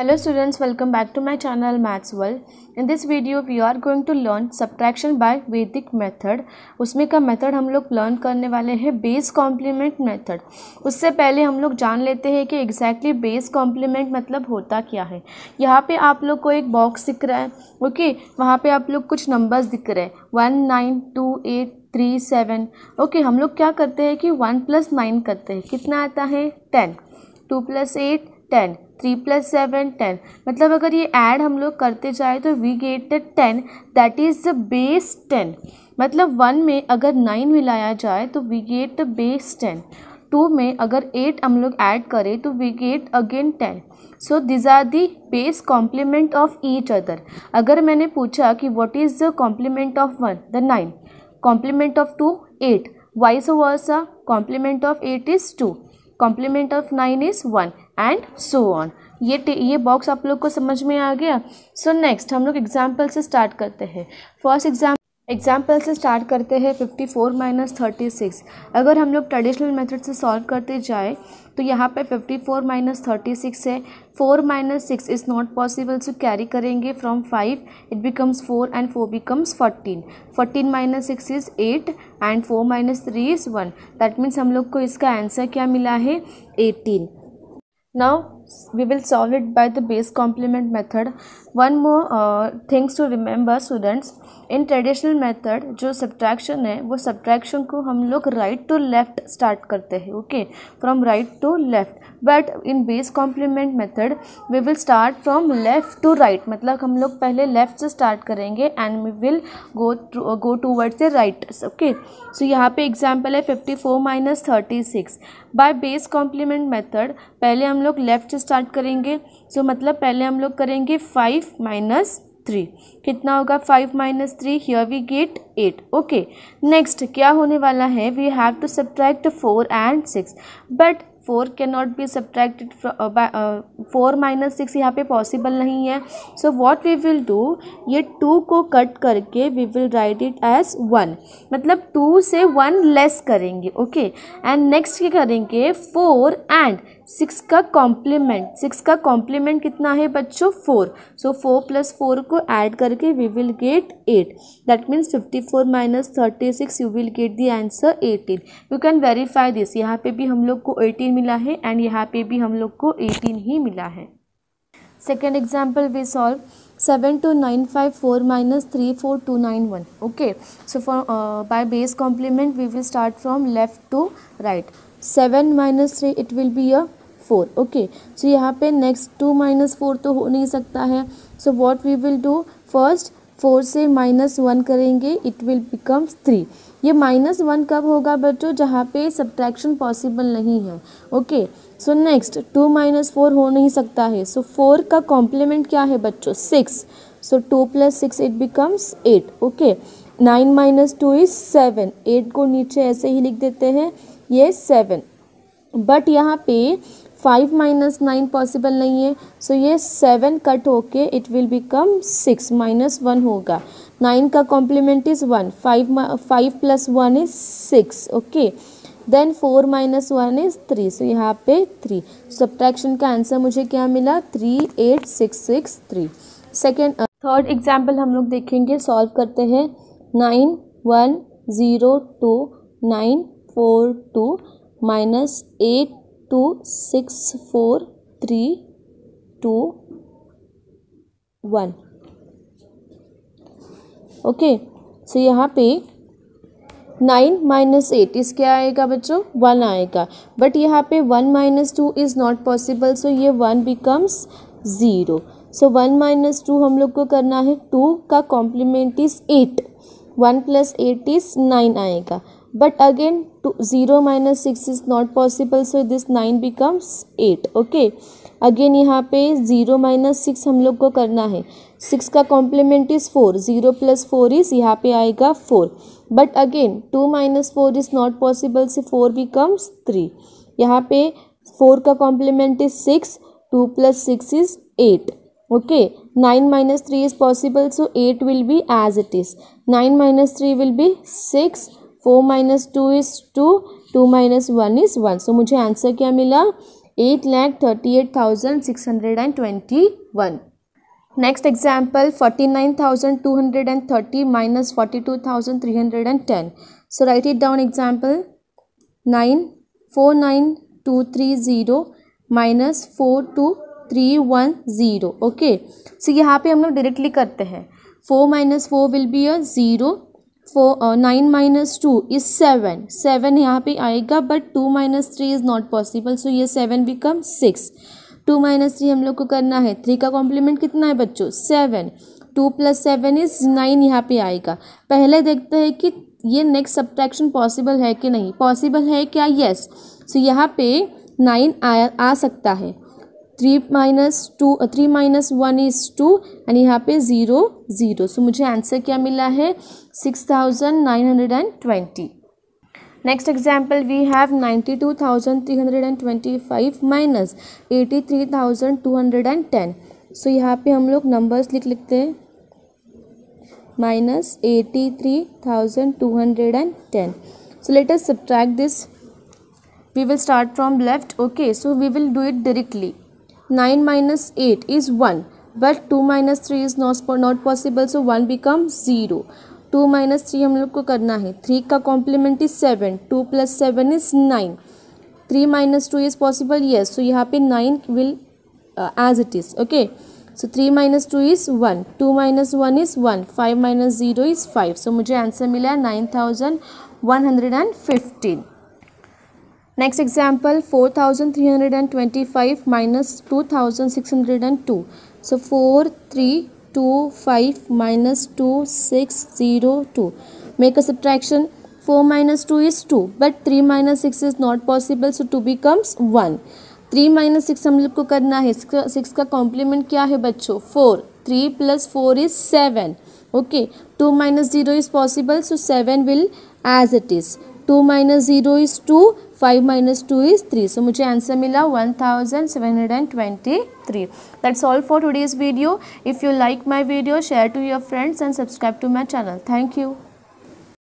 Hello students, welcome back to my channel Maths World. In this video we are going to learn subtraction by Vedic method. उसमें का method हम लोग learn करने वाले हैं base complement method. उससे पहले हम लोग जान लेते हैं कि एग्जैक्टली बेस कॉम्प्लीमेंट मतलब होता क्या है. यहाँ पे आप लोग को एक बॉक्स दिख रहा है, ओके. वहाँ पे आप लोग कुछ नंबर्स दिख रहे हैं 1, 9, 2, 8, 3, 7. ओके, हम लोग क्या करते हैं कि 1 + 9 करते हैं. कितना आता है 10. 2 + 8 10. 3 + 7 10. मतलब अगर ये ऐड हम लोग करते जाए तो we get the 10, that is the base 10. मतलब 1 में अगर 9 मिलाया जाए तो वी गेट द बेस 10. 2 में अगर 8 हम लोग ऐड करें तो we get again 10. So this are the base complement of each other. अगर मैंने पूछा कि what is the complement of 1, the 9. Complement of 2 8. Vice versa, complement of 8 is 2. Complement of 9 is 1 and so on. ये box आप लोग को समझ में आ गया. सो नेक्स्ट हम लोग एग्जाम्पल से स्टार्ट करते हैं. फर्स्ट एग्जाम्पल से स्टार्ट करते हैं 54 - 36. अगर हम लोग ट्रेडिशनल मेथड से सॉल्व करते जाए तो यहाँ पे 54 - 36 है. 4 - 6 is not possible, so carry करेंगे from 5. It becomes 4 and 4 becomes 14. 14 - 6 is 8 and 4 - 3 is 1. That means हम लोग को इसका आंसर क्या मिला है 18. Now we will solve it by the base complement method. One more things to remember students. In traditional method जो subtraction है वो subtraction को हम लोग right to left start करते हैं, okay, from right to left. But in base complement method we will start from left to right. मतलब हम लोग पहले left से start करेंगे and we will go towards the right, okay. So यहाँ पे example है 54 - 36. By base complement method पहले हम लोग लेफ़्ट से स्टार्ट करेंगे. सो मतलब पहले हम लोग करेंगे 5 - 3. कितना होगा 5 - 3? Here we get 8. Okay, next क्या होने वाला है, we have to subtract 4 and 6. But 4 can not be subtracted 4 - 6 यहाँ पे पॉसिबल नहीं है. So what we will do, ये 2 को कट करके we will write it as 1. मतलब 2 से 1 लेस करेंगे, ओके. एंड नेक्स्ट क्या करेंगे 4 and 6 का कॉम्प्लीमेंट. 6 का कॉम्प्लीमेंट कितना है बच्चों 4. सो 4 + 4 को ऐड करके we will get 8. That means 54 - 36 you will get the answer 18. You can verify this. यहाँ पे भी हम लोग को 18 मिला है एंड यहाँ पे भी हम लोग को 18 ही मिला है. Second example we solve 7295 4 - 34291. Okay, so for by base complement we will start from left to right. 7 - 3 it will be a 4. Okay, so यहाँ पे नेक्स्ट 2 - 4 तो हो नहीं सकता है. So what we will do, first 4 से -1 करेंगे, इट विल बिकम्स 3. ये -1 कब होगा बच्चों, जहाँ पे सब्ट्रैक्शन पॉसिबल नहीं है, ओके. सो नेक्स्ट 2 - 4 हो नहीं सकता है. सो 4 का कॉम्प्लीमेंट क्या है बच्चों 6. So 2 + 6 it becomes 8. Okay, 9 - 2 is 7. 8 को नीचे ऐसे ही लिख देते हैं, ये 7. बट यहाँ पे 5 - 9 पॉसिबल नहीं है. सो ये 7 कट होके इट विल बिकम 6 -1 होगा. 9 का complement is 1. 5 + 1 is 6. Okay, then 4 - 1 is 3. So यहाँ पे 3. सब्ट्रैक्शन का आंसर मुझे क्या मिला 38663. थर्ड एग्जाम्पल हम लोग देखेंगे, सॉल्व करते हैं 9102 942 -826431. ओके, सो यहाँ पे 9 - 8 इस क्या आएगा बच्चों 1 आएगा. बट यहाँ पे 1 - 2 इज़ नॉट पॉसिबल, सो ये 1 बिकम्स 0. सो 1 - 2 हम लोग को करना है. 2 का कॉम्प्लीमेंट इज़ 8. 1 + 8 इज़ 9 आएगा. But again 0 - 6 is not possible, so this 9 becomes 8. Okay, again यहाँ पे 0 - 6 हम लोग को करना है. 6 का कॉम्प्लीमेंट इज़ 4. 0 + 4 इज़ यहाँ पे आएगा 4. But again 2 - 4 is not possible, से 4 बिकम्स 3. यहाँ पे 4 का complement is 6. 2 + 6 is 8. Okay, 9 - 3 is possible, so 8 will be as it is. 9 - 3 will be 6. 4 - 2 is 2. 2 - 1 is 1. So मुझे आंसर क्या मिला 8,38,621. Next example, 49,230 minus 42,310. So write it down. Example 9, 49230 minus 42310. Okay, so यहाँ पे हम लोग डायरेक्टली करते हैं. 4 minus 4 will be a 0. 9 minus 2 is 7. 7 यहाँ पे आएगा, but 2 minus 3 is not possible. So ये 7 becomes 6. 2 minus 3 हम लोग को करना है. 3 का कॉम्प्लीमेंट कितना है बच्चों? 7. 2 plus 7 is 9 यहाँ पे आएगा. पहले देखते हैं कि ये नेक्स्ट सब्ट्रैक्शन पॉसिबल है कि नहीं. पॉसिबल है क्या? यस. सो यहाँ पे 9 आ सकता है. 3 minus 1 is 2 एंड यहाँ पे 0 0. सो मुझे आंसर क्या मिला है? 6,920. Next example we have 92,325 minus 83,210. सो यहाँ पे हम लोग नंबर्स लिखते हैं. minus 83,210. So let us subtract this. We will start from left. Okay, so we will do it directly. 9 minus 8 is 1, but 2 minus 3 is not possible, so 1 becomes 0. 2 minus 3 हम लोग को करना है. 3 का complement is 7. 2 plus 7 is 9. 3 minus 2 is possible, yes. So यहाँ पे 9 will as it is. Okay. So 3 minus 2 is 1. 2 minus 1 is 1. 5 minus 0 is 5. So मुझे answer मिला 9,115. Next example 4,325 minus 2,602. So 4,325 minus 2,602. Make a subtraction. 4 minus 2 is 2, but 3 minus 6 is not possible, so 2 becomes 1. 3 minus 6 हम लोग को करना है. 6 का complement क्या है बच्चों? 4. 3 plus 4 is 7. Okay. 2 minus 0 is possible, so 7 will as it is. 2 minus 0 is 2. 5 minus 2 is 3. So मुझे आंसर मिला 1,723. That's all for today's video. If you like my video, share to your friends and subscribe to my channel. Thank you.